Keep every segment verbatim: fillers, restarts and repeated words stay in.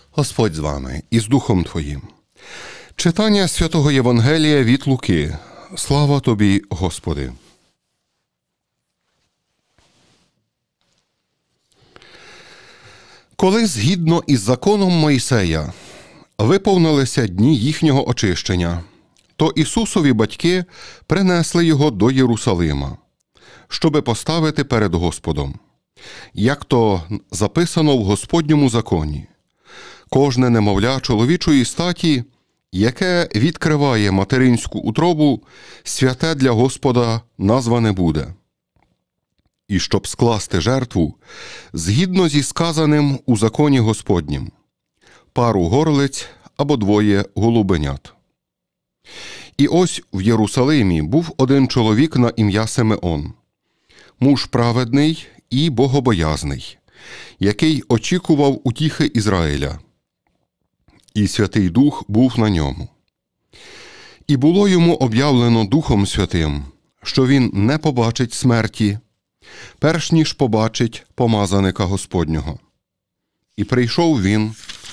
Господь з вами і з Духом Твоїм. Читання Святого Євангелія від Луки. Слава Тобі, Господи! Коли згідно із законом Мойсея виповнилися дні їхнього очищення, то Ісусові батьки принесли його до Єрусалима, щоби поставити перед Господом, як то записано в Господньому законі. Кожне немовля чоловічої статі, яке відкриває материнську утробу, святе для Господа назване буде. І щоб скласти жертву, згідно зі сказаним у законі Господнім, пару горлиць або двоє голубенят. І ось в Єрусалимі був один чоловік на ім'я Симеон, муж праведний і богобоязний, який очікував утіхи Ізраїля. І Святий Дух був на ньому. І було йому об'явлено Духом Святим, що він не побачить смерті, перш ніж побачить помазаника Господнього. І прийшов він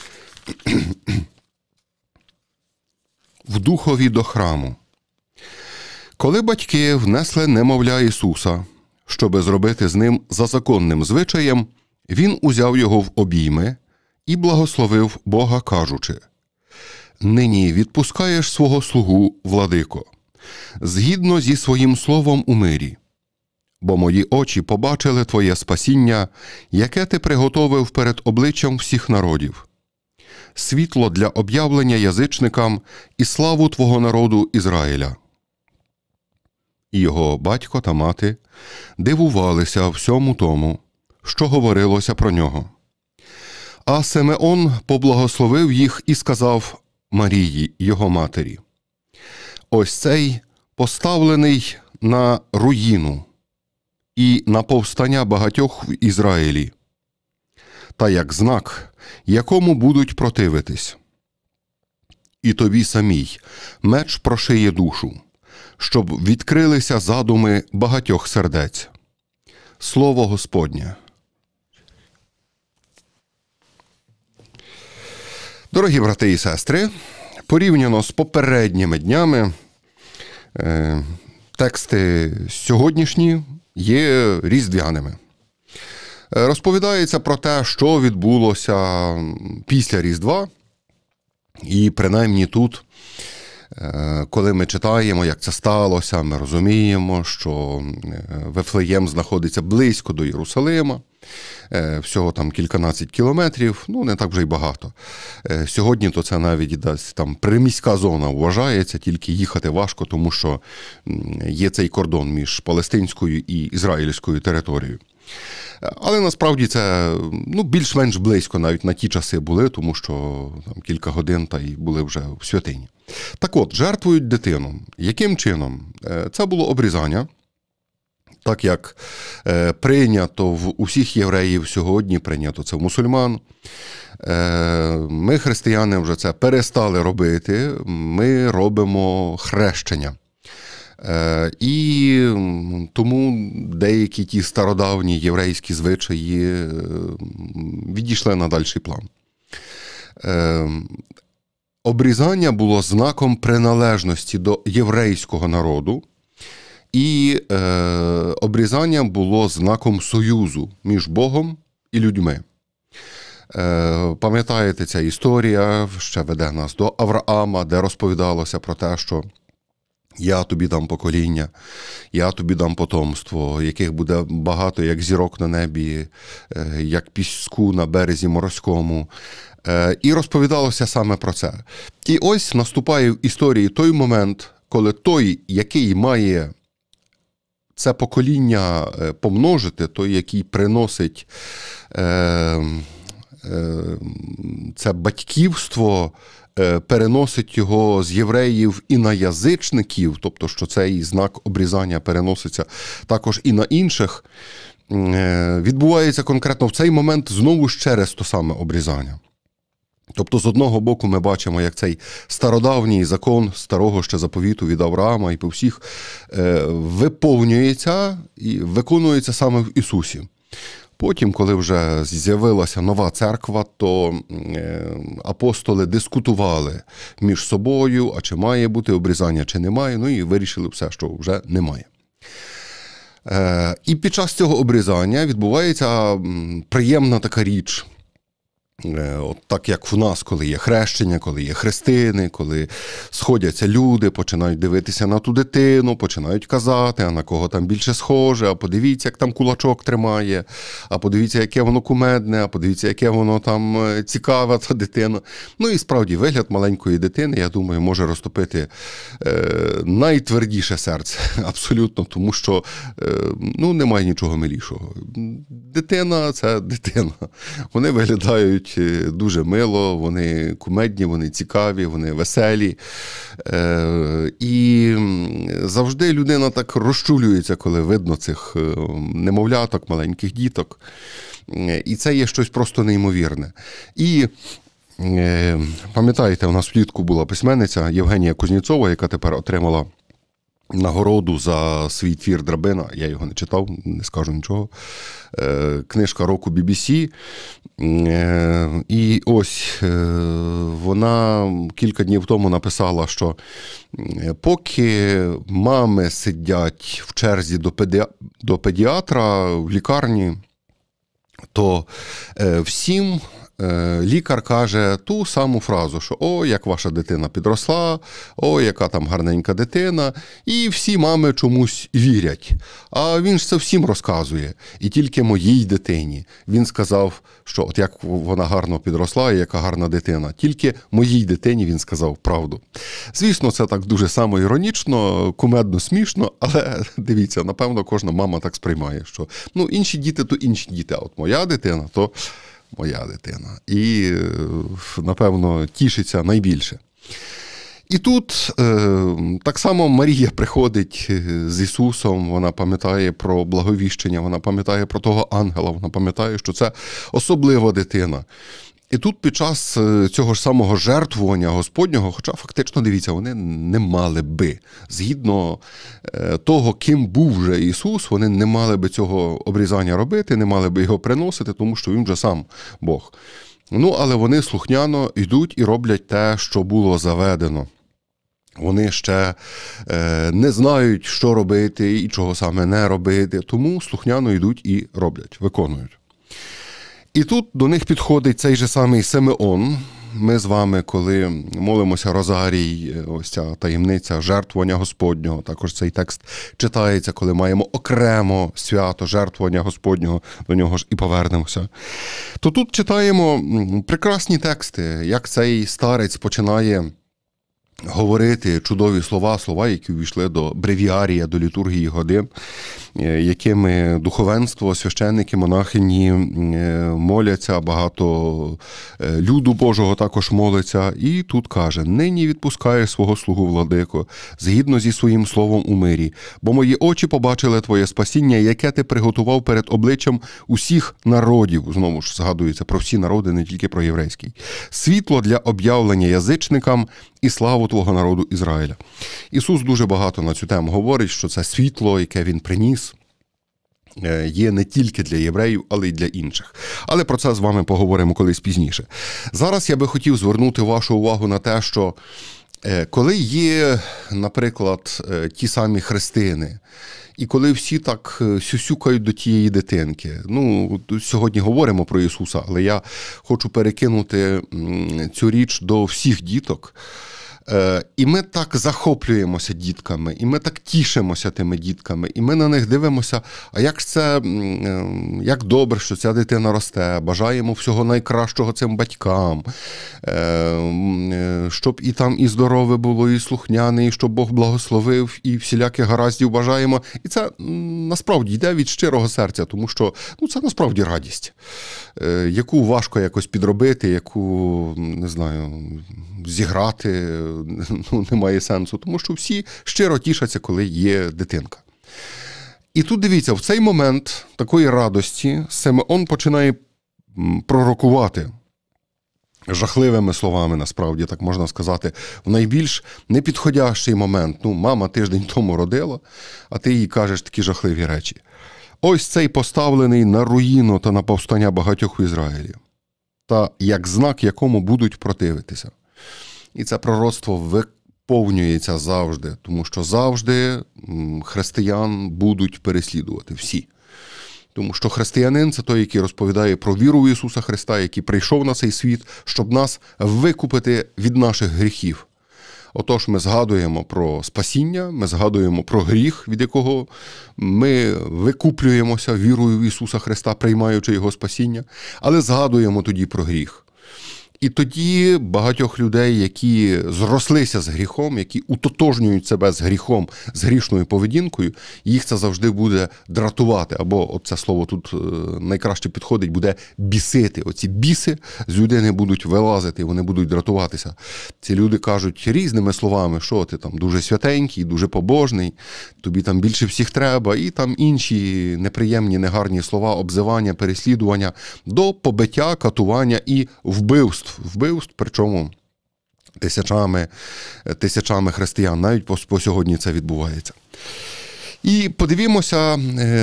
в духові до храму. Коли батьки внесли немовля Ісуса, щоби зробити з ним за законним звичаєм, він узяв його в обійми і благословив Бога, кажучи: «Нині відпускаєш свого слугу, владико, згідно зі своїм словом у мирі, бо мої очі побачили Твоє спасіння, яке Ти приготовив перед обличчям всіх народів, світло для об'явлення язичникам і славу Твого народу Ізраїля». І його батько та мати дивувалися всьому тому, що говорилося про нього. А Симеон поблагословив їх і сказав Марії, його матері: «Ось цей поставлений на руїну і на повстання багатьох в Ізраїлі, та як знак, якому будуть противитись. І тобі самій меч прошиє душу, щоб відкрилися задуми багатьох сердець». Слово Господнє. Дорогі брати і сестри, порівняно з попередніми днями, е, тексти сьогоднішні є різдвяними. Розповідається про те, що відбулося після Різдва, і принаймні тут, коли ми читаємо, як це сталося, ми розуміємо, що Вифлеєм знаходиться близько до Єрусалима, всього там кільканадцять кілометрів, ну не так вже й багато. Сьогодні то це навіть десь там приміська зона вважається, тільки їхати важко, тому що є цей кордон між палестинською і ізраїльською територією. Але насправді це ну, більш-менш близько навіть на ті часи були, тому що там кілька годин та й були вже в святині. Так от, жертвують дитину. Яким чином? Це було обрізання. Так як е, прийнято в усіх євреїв сьогодні, прийнято це в мусульман. Е, ми, християни, вже це перестали робити, ми робимо хрещення. Е, і тому деякі ті стародавні єврейські звичаї відійшли на дальший план. Е, обрізання було знаком приналежності до єврейського народу, і е, обрізання було знаком союзу між Богом і людьми. Е, пам'ятаєте, ця історія ще веде нас до Авраама, де розповідалося про те, що я тобі дам покоління, я тобі дам потомство, яких буде багато, як зірок на небі, е, як піску на березі морському. Е, і розповідалося саме про це. І ось наступає в історії той момент, коли той, який має це покоління помножити, той, який приносить е, е, це батьківство, е, переносить його з євреїв і на язичників, тобто, що цей знак обрізання переноситься також і на інших, е, відбувається конкретно в цей момент знову ще раз то саме обрізання. Тобто, з одного боку, ми бачимо, як цей стародавній закон старого ще заповіту від Авраама і по всіх е, виповнюється і виконується саме в Ісусі. Потім, коли вже з'явилася нова церква, то апостоли дискутували між собою, а чи має бути обрізання, чи немає, ну і вирішили все, що вже немає. І під час цього обрізання відбувається приємна така річ. От так як в нас, коли є хрещення, коли є хрестини, коли сходяться люди, починають дивитися на ту дитину, починають казати, а на кого там більше схоже, а подивіться, як там кулачок тримає, а подивіться, яке воно кумедне, а подивіться, яке воно там цікаве, та дитина. Ну і справді вигляд маленької дитини, я думаю, може розтопити е, найтвердіше серце, абсолютно, тому що е, ну, немає нічого милішого. Дитина – це дитина. Вони виглядають дуже мило, вони кумедні, вони цікаві, вони веселі. Е, і завжди людина так розчулюється, коли видно цих немовляток, маленьких діток. І це є щось просто неймовірне. І е, пам'ятаєте, у нас влітку була письменниця Євгенія Кузнєцова, яка тепер отримала нагороду за свій твір «Драбина». Я його не читав, не скажу нічого. Книжка року бі бі сі. І ось вона кілька днів тому написала, що поки мами сидять в черзі до, педі... до педіатра в лікарні, то всім лікар каже ту саму фразу, що «О, як ваша дитина підросла», «О, яка там гарненька дитина», і всі мами чомусь вірять. А він ж це всім розказує, і тільки моїй дитині. Він сказав, що от як вона гарно підросла і яка гарна дитина. Тільки моїй дитині він сказав правду. Звісно, це так дуже самоіронічно, кумедно, смішно, але дивіться, напевно, кожна мама так сприймає, що ну, інші діти, то інші діти, а от моя дитина, то моя дитина. І, напевно, тішиться найбільше. І тут е, так само Марія приходить з Ісусом, вона пам'ятає про благовіщення, вона пам'ятає про того ангела, вона пам'ятає, що це особлива дитина. І тут під час цього ж самого жертвування Господнього, хоча фактично, дивіться, вони не мали би, згідно того, ким був вже Ісус, вони не мали би цього обрізання робити, не мали би його приносити, тому що Він вже сам Бог. Ну, але вони слухняно йдуть і роблять те, що було заведено. Вони ще е, не знають, що робити і чого саме не робити, тому слухняно йдуть і роблять, виконують. І тут до них підходить цей же самий Симеон. Ми з вами, коли молимося Розарій, ось ця таємниця жертвування Господнього, також цей текст читається, коли маємо окремо свято жертвування Господнього, до нього ж і повернемося. То тут читаємо прекрасні тексти, як цей старець починає говорити чудові слова, слова, які увійшли до бревіарія, до літургії годин, якими духовенство, священники, монахині моляться, багато люду Божого також молиться. І тут каже: «Нині відпускає свого слугу, владико, згідно зі своїм словом у мирі, бо мої очі побачили твоє спасіння, яке ти приготував перед обличчям усіх народів». Знову ж згадується про всі народи, не тільки про єврейський. «Світло для об'явлення язичникам і славу твого народу Ізраїля». Ісус дуже багато на цю тему говорить, що це світло, яке Він приніс, є не тільки для євреїв, але й для інших. Але про це з вами поговоримо колись пізніше. Зараз я би хотів звернути вашу увагу на те, що коли є, наприклад, ті самі хрестини, і коли всі так сюсюкають до тієї дитинки. Ну, сьогодні говоримо про Ісуса, але я хочу перекинути цю річ до всіх діток. І ми так захоплюємося дітками, і ми так тішимося тими дітками, і ми на них дивимося, а як це, як добре, що ця дитина росте, бажаємо всього найкращого цим батькам, щоб і там і здорове було, і слухняне, і щоб Бог благословив, і всіляких гараздів бажаємо. І це насправді йде від щирого серця, тому що ну, це насправді радість, яку важко якось підробити, яку, не знаю, зіграти, ну, немає сенсу, тому що всі щиро тішаться, коли є дитинка. І тут, дивіться, в цей момент такої радості Симеон починає пророкувати жахливими словами, насправді, так можна сказати, в найбільш непідходящий момент. Ну, мама тиждень тому родила, а ти їй кажеш такі жахливі речі. Ось цей поставлений на руїну та на повстання багатьох в Ізраїлі, та як знак, якому будуть противитися. І це пророцтво виповнюється завжди, тому що завжди християн будуть переслідувати всі. Тому що християнин – це той, який розповідає про віру в Ісуса Христа, який прийшов на цей світ, щоб нас викупити від наших гріхів. Отож, ми згадуємо про спасіння, ми згадуємо про гріх, від якого ми викуплюємося вірою в Ісуса Христа, приймаючи Його спасіння, але згадуємо тоді про гріх. І тоді багатьох людей, які зрослися з гріхом, які утотожнюють себе з гріхом, з грішною поведінкою, їх це завжди буде дратувати. Або, от це слово тут найкраще підходить, буде бісити. Оці біси з людини будуть вилазити, вони будуть дратуватися. Ці люди кажуть різними словами, що ти там дуже святенький, дуже побожний, тобі там більше всіх треба, і там інші неприємні, негарні слова, обзивання, переслідування, до побиття, катування і вбивств. Вбивств, причому тисячами, тисячами християн, навіть по, по сьогодні це відбувається. І подивімося,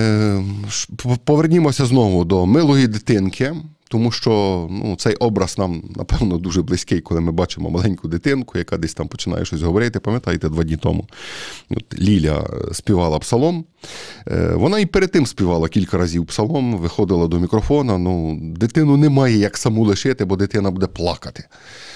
повернімося знову до милої дитинки, тому що ну, цей образ нам, напевно, дуже близький, коли ми бачимо маленьку дитинку, яка десь там починає щось говорити. Пам'ятаєте, два дні тому от Ліля співала псалом. Вона і перед тим співала кілька разів псалом, виходила до мікрофона. Ну, дитину немає як саму лишити, бо дитина буде плакати.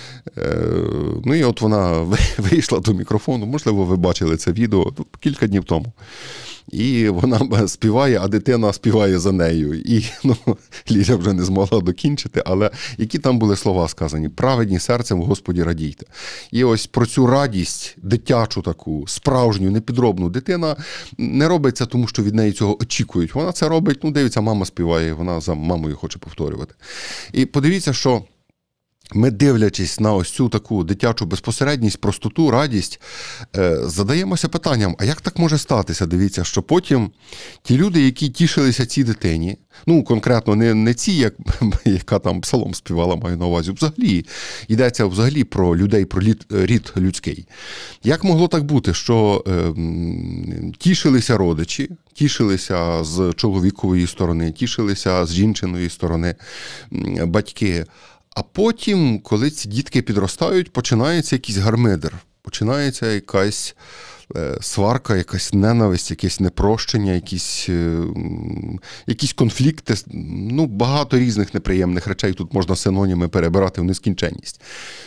Ну і от вона вийшла до мікрофону, можливо, ви бачили це відео кілька днів тому. І вона співає, а дитина співає за нею. І ну, Ліля вже не змогла докінчити, але які там були слова сказані? «Праведні серцем в Господі радійте». І ось про цю радість, дитячу таку, справжню, непідробну, дитина не робить це тому, що від неї цього очікують. Вона це робить, ну, дивиться, мама співає, вона за мамою хоче повторювати. І подивіться, що ми, дивлячись на ось цю таку дитячу безпосередність, простоту, радість, задаємося питанням, а як так може статися? Дивіться, що потім ті люди, які тішилися цій дитині, ну, конкретно не, не ці, як, яка там псалом співала, маю на увазі, взагалі, йдеться взагалі про людей, про рід, рід людський. Як могло так бути, що е, тішилися родичі, тішилися з чоловікової сторони, тішилися з жінчиної сторони батьки, а потім, коли ці дітки підростають, починається якийсь гармидер, починається якась е, сварка, якась ненависть, якесь непрощення, якісь, е, якісь конфлікти, ну, багато різних неприємних речей, тут можна синоніми перебирати в нескінченність.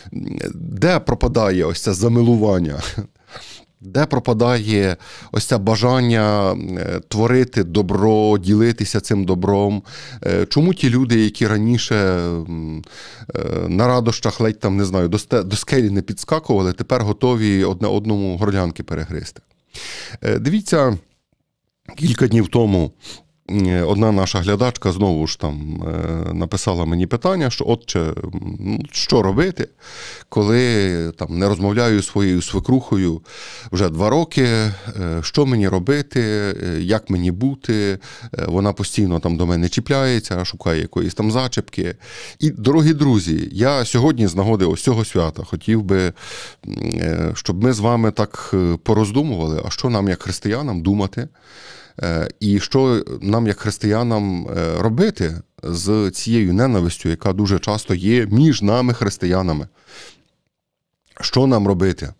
Де пропадає ось це замилування? Де пропадає ось це бажання творити добро, ділитися цим добром? Чому ті люди, які раніше на радощах ледь там, не знаю, до скелі не підскакували, тепер готові одне одному горлянки перегризти? Дивіться, кілька днів тому одна наша глядачка знову ж там написала мені питання, що отче, що робити, коли там не розмовляю зі своєю свекрухою вже два роки, що мені робити, як мені бути, вона постійно там до мене чіпляється, шукає якоїсь там зачепки. І, дорогі друзі, я сьогодні з нагоди ось цього свята хотів би, щоб ми з вами так пороздумували, а що нам як християнам думати, і що нам, як християнам, робити з цією ненавистю, яка дуже часто є між нами, християнами. Що нам робити?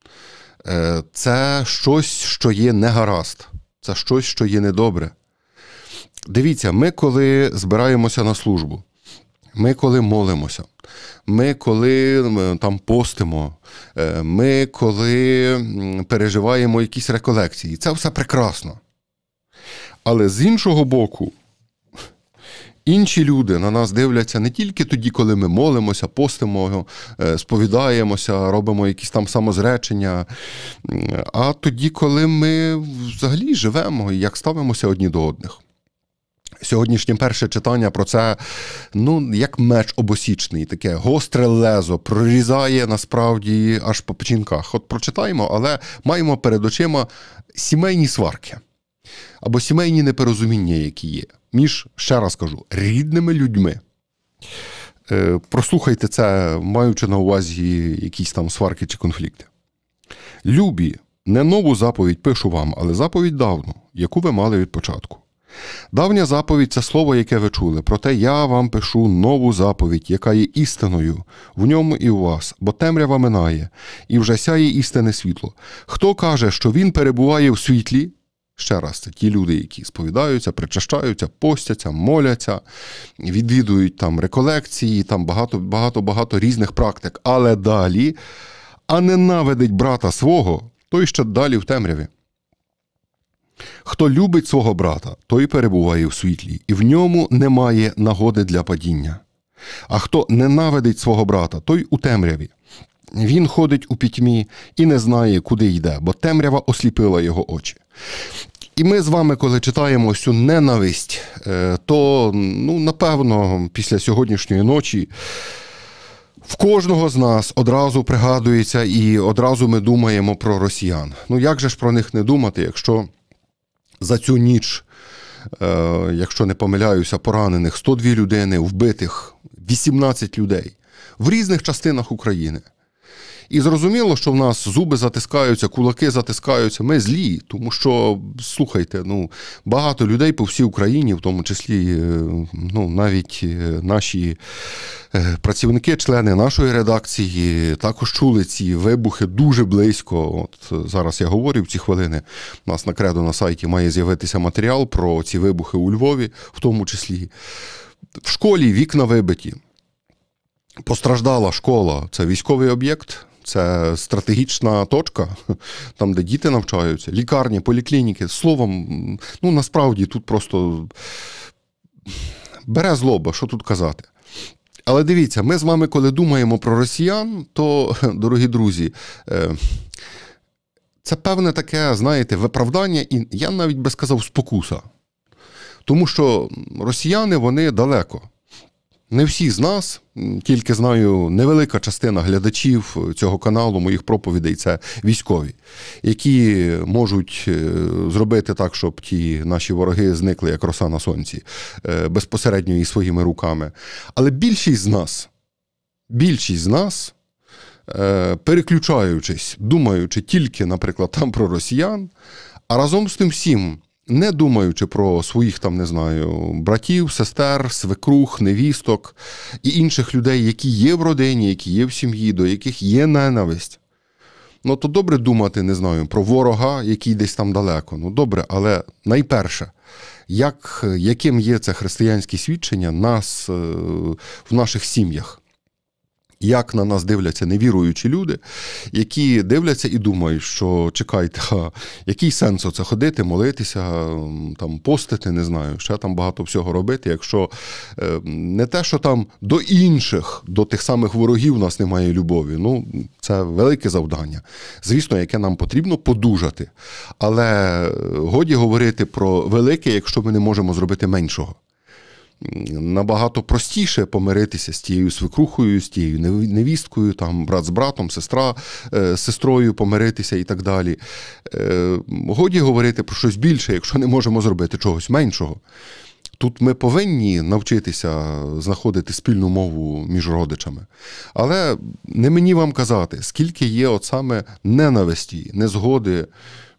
Це щось, що є негаразд. Це щось, що є недобре. Дивіться, ми коли збираємося на службу, ми коли молимося, ми коли там постимо, ми коли переживаємо якісь реколекції, це все прекрасно. Але з іншого боку, інші люди на нас дивляться не тільки тоді, коли ми молимося, постимо, сповідаємося, робимо якісь там самозречення, а тоді, коли ми взагалі живемо і як ставимося одні до одних. Сьогоднішнє перше читання про це, ну, як меч обосічний, таке гостре лезо, прорізає насправді аж по печінках. От прочитаємо, але маємо перед очима сімейні сварки. Або сімейні непорозуміння, які є, між, ще раз кажу, рідними людьми. Е, прослухайте це, маючи на увазі якісь там сварки чи конфлікти. «Любі, не нову заповідь пишу вам, але заповідь давну, яку ви мали від початку. Давня заповідь – це слово, яке ви чули. Проте я вам пишу нову заповідь, яка є істиною в ньому і у вас, бо темрява минає, і вже сяє істинне світло. Хто каже, що він перебуває в світлі, ще раз, це ті люди, які сповідаються, причащаються, постяться, моляться, відвідують там реколекції, там багато-багато різних практик. Але далі, а ненавидить брата свого, той ще далі в темряві. Хто любить свого брата, той перебуває в світлі, і в ньому немає нагоди для падіння. А хто ненавидить свого брата, той у темряві. Він ходить у пітьмі і не знає, куди йде, бо темрява осліпила його очі. І ми з вами, коли читаємо цю ненависть, то, ну, напевно, після сьогоднішньої ночі в кожного з нас одразу пригадується і одразу ми думаємо про росіян. Ну, як же ж про них не думати, якщо за цю ніч, якщо не помиляюся, поранених сто дві людини, вбитих вісімнадцять людей в різних частинах України. І зрозуміло, що в нас зуби затискаються, кулаки затискаються, ми злі, тому що, слухайте, ну, багато людей по всій Україні, в тому числі, ну, навіть наші працівники, члени нашої редакції, також чули ці вибухи дуже близько. От зараз я говорю в ці хвилини, у нас на Кредо на сайті має з'явитися матеріал про ці вибухи у Львові, в тому числі. В школі вікна вибиті. Постраждала школа, це військовий об'єкт, це стратегічна точка, там, де діти навчаються, лікарні, поліклініки. Словом, ну, насправді, тут просто бере злоба, що тут казати. Але дивіться, ми з вами, коли думаємо про росіян, то, дорогі друзі, це певне таке, знаєте, виправдання, і я навіть би сказав, спокуса. Тому що росіяни, вони далеко. Не всі з нас, тільки знаю, невелика частина глядачів цього каналу, моїх проповідей, це військові, які можуть зробити так, щоб ті наші вороги зникли, як роса на сонці, безпосередньо і своїми руками. Але більшість з нас, більшість з нас, переключаючись, думаючи тільки, наприклад, там про росіян, а разом з тим всім, не думаючи про своїх, там, не знаю, братів, сестер, свекрух, невісток і інших людей, які є в родині, які є в сім'ї, до яких є ненависть. Ну, то добре думати, не знаю, про ворога, який десь там далеко. Ну, добре, але найперше, як, яким є це християнське свідчення нас в наших сім'ях? Як на нас дивляться невіруючі люди, які дивляться і думають, що чекайте, а який сенс оце ходити, молитися, там, постити, не знаю, ще там багато всього робити, якщо не те, що там до інших, до тих самих ворогів у нас немає любові. Ну, це велике завдання, звісно, яке нам потрібно подужати. Але годі говорити про велике, якщо ми не можемо зробити меншого. Набагато простіше помиритися з тією свекрухою, з тією невісткою, там, брат з братом, сестра з сестрою помиритися і так далі. Годі говорити про щось більше, якщо не можемо зробити чогось меншого. Тут ми повинні навчитися знаходити спільну мову між родичами. Але не мені вам казати, скільки є от саме ненависті, незгоди,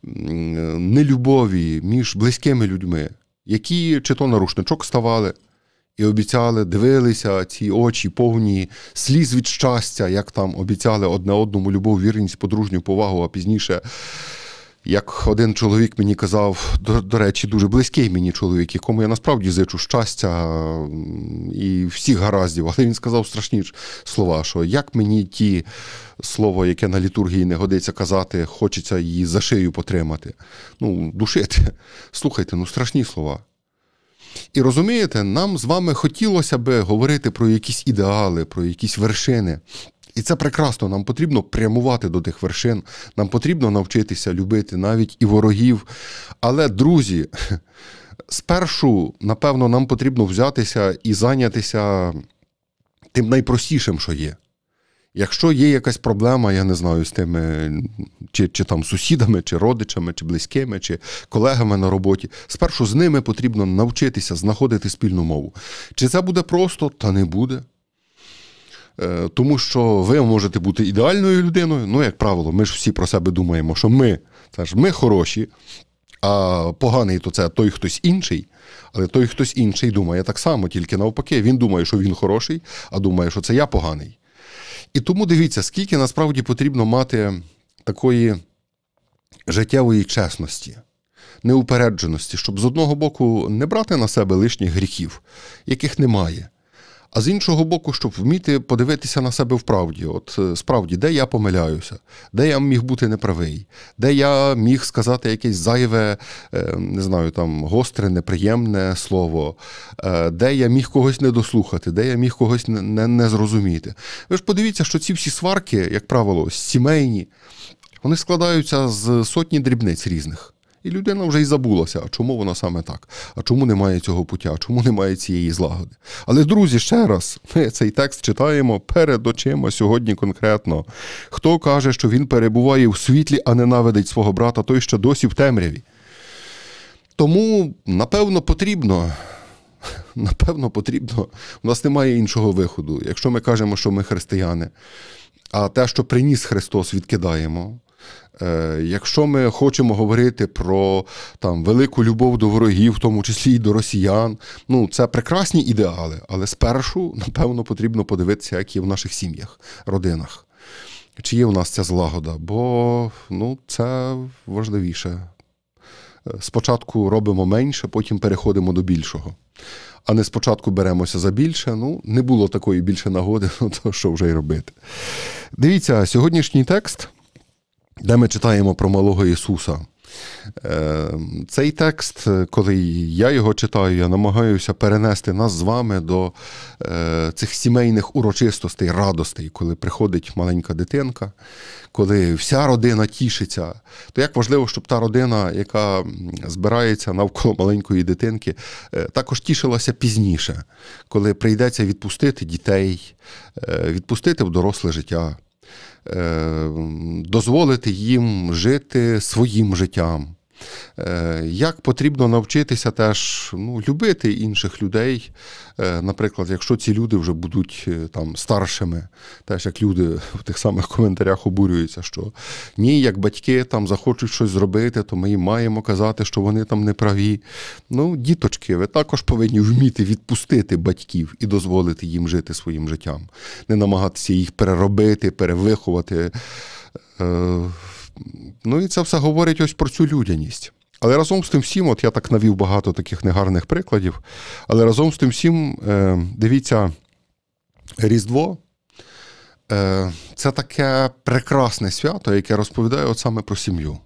нелюбові між близькими людьми, які чи то на рушничок ставали і обіцяли, дивилися ці очі повні сліз від щастя, як там обіцяли одне одному любов, вірність, подружню повагу, а пізніше, як один чоловік мені казав, до, до речі, дуже близький мені чоловік, якому я насправді зичу щастя і всіх гараздів, але він сказав страшні слова, що як мені ті слово, яке на літургії не годиться казати, хочеться її за шию потримати. Ну, душити. Слухайте, ну страшні слова. І розумієте, нам з вами хотілося би говорити про якісь ідеали, про якісь вершини. І це прекрасно, нам потрібно прямувати до тих вершин, нам потрібно навчитися любити навіть і ворогів. Але, друзі, спершу, напевно, нам потрібно взятися і зайнятися тим найпростішим, що є. Якщо є якась проблема, я не знаю, з тими, чи, чи там сусідами, чи родичами, чи близькими, чи колегами на роботі, спершу з ними потрібно навчитися знаходити спільну мову. Чи це буде просто? Та не буде. Тому що ви можете бути ідеальною людиною, ну, як правило, ми ж всі про себе думаємо, що ми, це ж ми хороші, А поганий то це той хтось інший, але той хтось інший думає так само, тільки навпаки. Він думає, що він хороший, а думає, що це я поганий. І тому дивіться, скільки насправді потрібно мати такої життєвої чесності, неупередженості, щоб з одного боку не брати на себе лишніх гріхів, яких немає, а з іншого боку, щоб вміти подивитися на себе вправді. От справді, де я помиляюся, де я міг бути неправий, де я міг сказати якесь зайве, не знаю, там, гостре, неприємне слово, де я міг когось не дослухати, де я міг когось не, не, не зрозуміти. Ви ж подивіться, що ці всі сварки, як правило, сімейні, вони складаються з сотні дрібниць різних. І людина вже й забулася, а чому вона саме так? А чому немає цього пуття? А чому немає цієї злагоди? Але, друзі, ще раз, ми цей текст читаємо перед очима сьогодні конкретно. Хто каже, що він перебуває в світлі, а ненавидить свого брата, той ще досі в темряві. Тому, напевно, потрібно, напевно, потрібно, у нас немає іншого виходу. Якщо ми кажемо, що ми християни, а те, що приніс Христос, відкидаємо, якщо ми хочемо говорити про там, велику любов до ворогів, в тому числі і до росіян, ну, це прекрасні ідеали, але спершу, напевно, потрібно подивитися, як є в наших сім'ях, родинах. Чи є в нас ця злагода, бо ну, це важливіше. Спочатку робимо менше, потім переходимо до більшого. А не спочатку беремося за більше, ну, не було такої більше нагоди, ну, то що вже й робити. Дивіться, сьогоднішній текст, де ми читаємо про малого Ісуса. Цей текст, коли я його читаю, я намагаюся перенести нас з вами до цих сімейних урочистостей, радостей, коли приходить маленька дитинка, коли вся родина тішиться. То як важливо, щоб та родина, яка збирається навколо маленької дитинки, також тішилася пізніше, коли прийдеться відпустити дітей, відпустити в доросле життя, дозволити їм жити своїм життям. Як потрібно навчитися теж ну, любити інших людей, наприклад, якщо ці люди вже будуть там старшими, теж як люди в тих самих коментарях обурюються, що ні, як батьки там захочуть щось зробити, то ми їм маємо казати, що вони там не праві. Ну, діточки, ви також повинні вміти відпустити батьків і дозволити їм жити своїм життям. Не намагатися їх переробити, перевиховати. Ну і це все говорить ось про цю людяність. Але разом з тим всім, от я так навів багато таких негарних прикладів, але разом з тим всім, дивіться, Різдво – це таке прекрасне свято, яке розповідає от саме про сім'ю.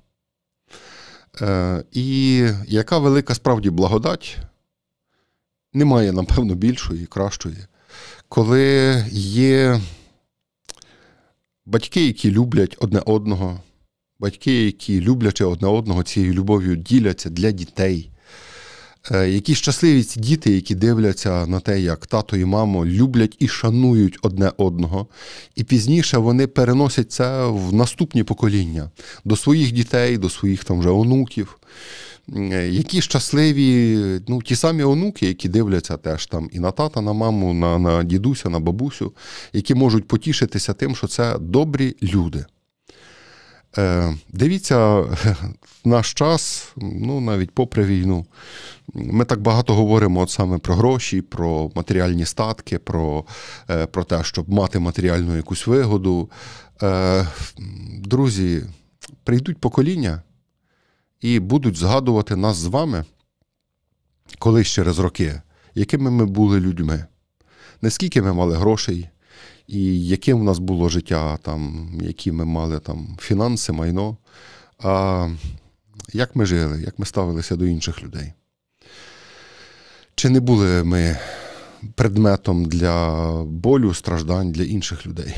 І яка велика справді благодать, немає, напевно, більшої, кращої, коли є батьки, які люблять одне одного, батьки, які, люблячи одне одного, цією любов'ю діляться для дітей. Які щасливі ці діти, які дивляться на те, як тато і мамо люблять і шанують одне одного. І пізніше вони переносять це в наступні покоління. До своїх дітей, до своїх там вже онуків. Які щасливі, ну, ті самі онуки, які дивляться теж там і на тата, на маму, на, на дідуся, на бабусю, які можуть потішитися тим, що це добрі люди. Е, дивіться, в наш час, ну, навіть попри війну, ми так багато говоримо от саме про гроші, про матеріальні статки, про, е, про те, щоб мати матеріальну якусь вигоду. Е, друзі, прийдуть покоління, і будуть згадувати нас з вами колись через роки, якими ми були людьми, наскільки ми мали грошей, і яким в нас було життя, там, які ми мали там, фінанси, майно, а як ми жили, як ми ставилися до інших людей. Чи не були ми предметом для болю, страждань для інших людей?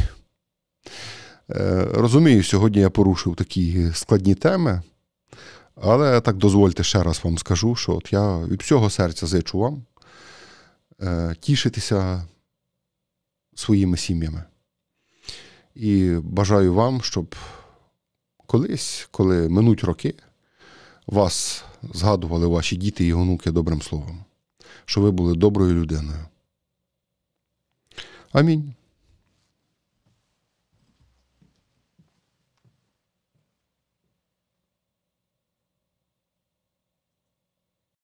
Розумію, сьогодні я порушив такі складні теми, але так дозвольте ще раз вам скажу, що от я від всього серця зичу вам е, тішитися своїми сім'ями. І бажаю вам, щоб колись, коли минуть роки, вас згадували ваші діти і онуки добрим словом, що ви були доброю людиною. Амінь.